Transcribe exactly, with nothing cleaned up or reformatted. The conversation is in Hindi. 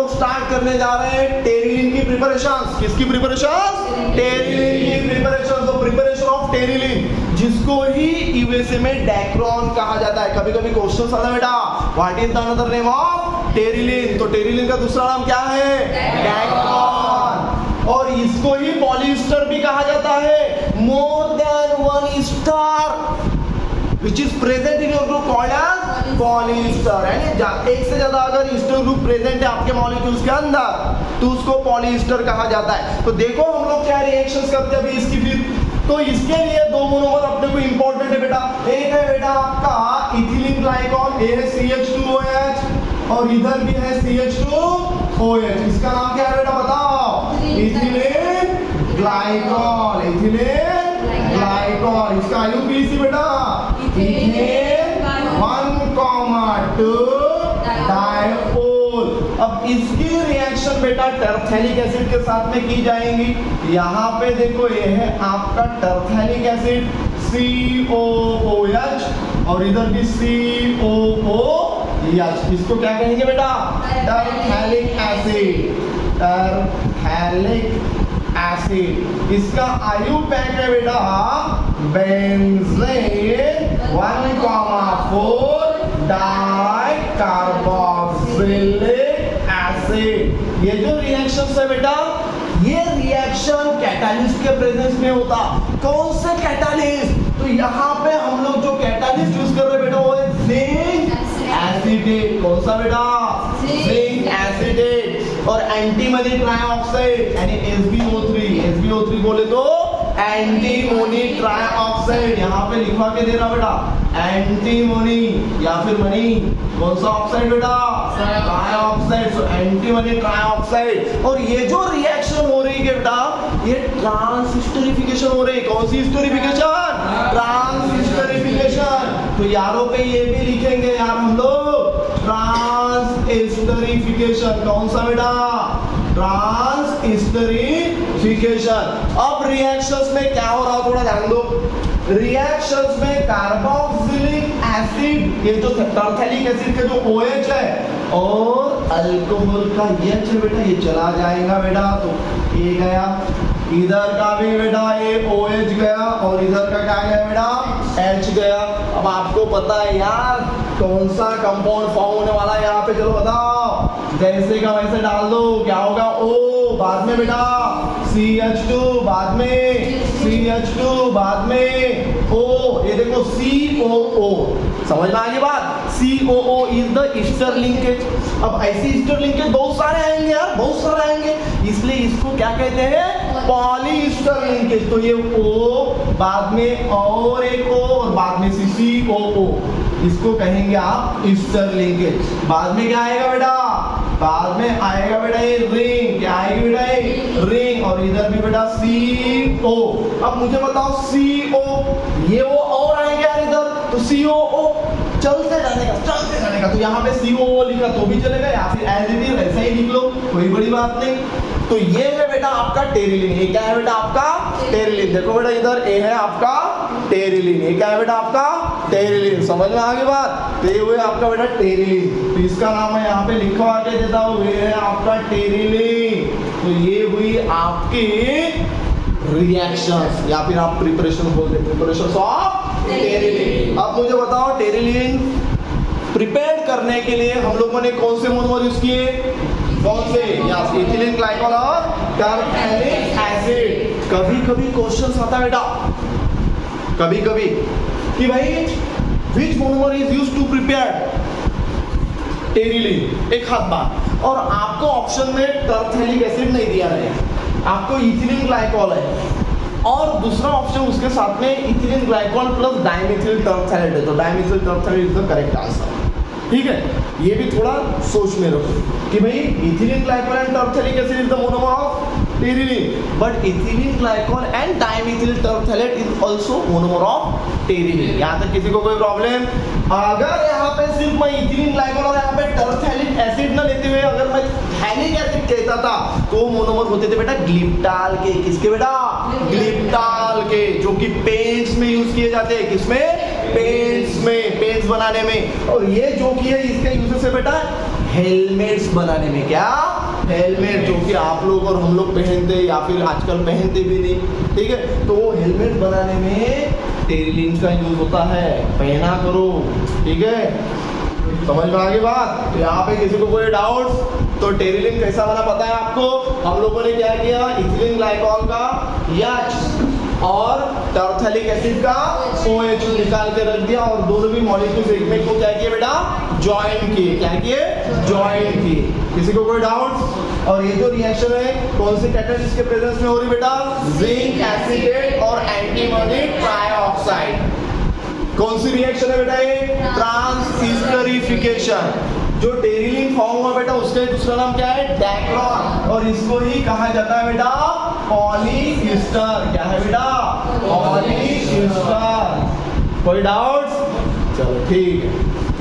लोग स्टार्ट करने जा रहे हैं टेरिलिन की प्रिपरेशन। किसकी प्रिपरेशन? टेरिलिन की प्रिपरेशन। तो प्रिपरेशन ऑफ टेरिलिन, जिसको ही यूएसए में डैक्रॉन कहा जाता है। कभी कभी क्वेश्चन आता है बेटा, what is the another name of terylene? तो टेरिलिन का दूसरा नाम क्या है? डैक्रॉन। और इसको ही पॉलीस्टर भी कहा जाता है। More than one star which is present in your group called as polyester। यानी एक से ज्यादा अगर ईस्टर ग्रुप प्रेजेंट है आपके मॉलिक्यूल्स के अंदर तो उसको पॉलीस्टर कहा जाता है। तो देखो हम लोग क्या रिएक्शंस करते हैं अभी इसकी। फिर तो इसके लिए दो मोनोमर अपने को इंपॉर्टेंट है बेटा। एक है बेटा आपका इथिलीन ग्लाइकॉल, ये है C H two O H, और इधर भी है C H two O H. इसका नाम क्या है बेटा बताओ? Ethylene glycol. Ethylene glycol. इसका आईयूपीएसी बेटा वन कॉमा टू डायोल। अब इसकी रिएक्शन बेटा टरथैलिक एसिड के साथ में की जाएंगी। यहाँ पे देखो ये है आपका टरथैलिक एसिड सी ओ ओ एच, और इधर भी सी ओ ओ एच। इसको क्या कहेंगे बेटा? Terephthalic acid. Terephthalic acid. इसका आईयूपैक है बेटा benzene one comma four dicarboxylic acid. ये जो रिएक्शन है बेटा, ये रिएक्शन कैटालिस्ट के प्रेजेंस में होता। कौन से कैटालिस्ट? तो यहाँ पे हम लोग जो कैटालिस्ट यूज कर रहे हैं बेटा वो है जिंक एसिडेट। कौन सा बेटा? Zinc acetate. और एंटीमनी ट्राइऑक्साइड यानी S B O three. S B O three बोले तो एंटीमोनी ट्राइऑक्साइड। यहाँ पे लिखवा के दे रहा बेटा एंटीमोनी या फिर मनी। कौन सा ऑक्साइड बेटा? ट्राइऑक्साइड। So antimony trioxide. और ये जो रिएक्शन हो रही है बेटा, ये ट्रांसहिस्टरिफिकेशन हो रही है। कौन सी हिस्टोरिफिकेशन? ट्रांसहिस्टरिफिकेशन। तो यारों पे ये भी लिखेंगे यार हम लोग ट्रांसहिस्टरिफिकेशन। कौन सा बेटा? ट्रांसहिस्टरिफिकेशन। अब रिएक्शंस में क्या हो रहा है थोड़ा ध्यान दो। रिएक्शंस में कार्बोक्सिलिक एसिड, ये जो टरथैलिक एसिड के जो OH है और अल्कोहल का H है बेटा, ये चला जाएगा बेटा। तो ये गया, इधर का भी बेटा ये OH गया, और इधर का क्या गया बेटा? H गया। अब आपको पता है यार कौन सा कंपाउंड फॉर्म होने वाला है यहाँ पे, चलो बताओ। जैसे का वैसे डाल दो, क्या होगा? O, बाद में बेटा सी एच टू, बाद में सी एच टू, बाद में O। ये देखो सी ओ ओ, समझ में आ गई बात? C O O is the ester linkage. अब ऐसे ईस्टर लिंकेज बहुत सारे आएंगे यार, बहुत सारे आएंगे, इसलिए इसको क्या कहते हैं? Polyester linkage. तो ये O, बाद में और एक O, और बाद में सी सी ओ ओ, इसको कहेंगे आप ईस्टर लिंकेज। बाद में क्या आएगा बेटा? बाद में आएगा बेटा ये रिंग। क्या आएगी बेटा? ये रिंग। और इधर भी बेटा सी ओ। अब मुझे बताओ सी ओ, ये वो और आएंगे यार इधर, तो सी ओ ओ चलते जाने का, चलते जाने का। तो यहाँ पे सी ओ ओ लिखा तो भी चलेगा, या फिर एज इट इज ऐसा ही लिख लो, कोई बड़ी बात नहीं। तो ये है बेटा आपका टेरिलिन। ये क्या है बेटा? आपका टेरिलिन। देखो बेटा इधर ए है आपका टेरिलिन। ये क्या है बेटा? आपका टेरिलिन। समझ में आ गई बात? तो ये हुए आपका बेटा टेरिलिन। तो इसका नाम मैं यहाँ पे लिखवा के देता हूँ, ये है आपका टेरिलिन। तो ये हुई आपकी रिएक्शंस, या फिर आप प्रिपरेशन बोलते हैं, प्रिपरेशन ऑफ टेरिलिन। अब मुझे बताओ टेरिलिन प्रिपेयर करने के लिए हम लोगों ने कौन से मोनोमर यूज किए? कौन से? या इथिलीन ग्लाइकॉल और टरथैलिक एसिड। कभी कभी क्वेश्चन आता है बेटा, कभी कभी कि भाई which monomer is used to prepare terylene, एक हाथ बात, और आपको ऑप्शन में टरथैलिक एसिड नहीं दिया रहेगा, आपको इथिलीन ग्लाइकॉल है, और दूसरा ऑप्शन उसके साथ में ethylene glycol plus dimethyl terephthalate है। तो dimethyl terephthalate is the correct answer. ठीक है, ये भी थोड़ा सोच में रखो कि भाई ethylene glycol and terephthalic acid is the monomer of terylene, but ethylene glycol and dimethyl terephthalate is also monomer of terylene. यहाँ तक किसी को कोई प्रॉब्लम? अगर यहाँ पे सिर्फ मैं इथिलीन ग्लाइकॉल और यहाँ पे टरथैलिक एसिड न लेते हुए अगर मैं थैलिक एसिड कहता था तो मोनोमर होते थे बेटा ग्लिप्टाल के। किसके बेटा? ग्लिप्टाल के, जो कि पेंट्स में यूज किए जाते हैं। किसमें? पेंट्स में, पेंट्स बनाने में। और ये जो कि है इसके यूजेस है बेटा हेलमेट्स बनाने में। क्या? हेलमेट, जो कि आप लोग और हम लोग पहनते या फिर आजकल पहनते भी नहीं, ठीक है। तो हेलमेट बनाने में टेरिलिन का यूज होता है, पहना करो, ठीक है। समझ में आ गई बात? तो यहाँ पे किसी को कोई डाउट? तो टेरिलिन कैसा बना पता है आपको? हम लोगों ने क्या किया, इथिलीन ग्लाइकॉल का एच और टरथैलिक एसिड का ओएच निकाल के रख दिया और दोनों भी मॉलिक्यूल्स एक में को क्या किए बेटा, ज्वाइन किए। क्या किए? ज्वाइन किए। किसी को कोई डाउट? और ये जो रिएक्शन है कौन से कैटालिस्ट के प्रेजेंस में हो रही बेटा? जिंक एसीटेट और एंटीमनी ट्राइऑक्साइड। कौन सी रिएक्शन है बेटा ये? ट्रांसइस्टरिफिकेशन। जो टेरिलिन फॉर्म हुआ बेटा उसका दूसरा नाम क्या है? डैक्लॉन। और इसको ही कहा जाता है बेटा पॉलीईस्टर। क्या है बेटा? पॉलीईस्टर। कोई डाउट? चलो ठीक है।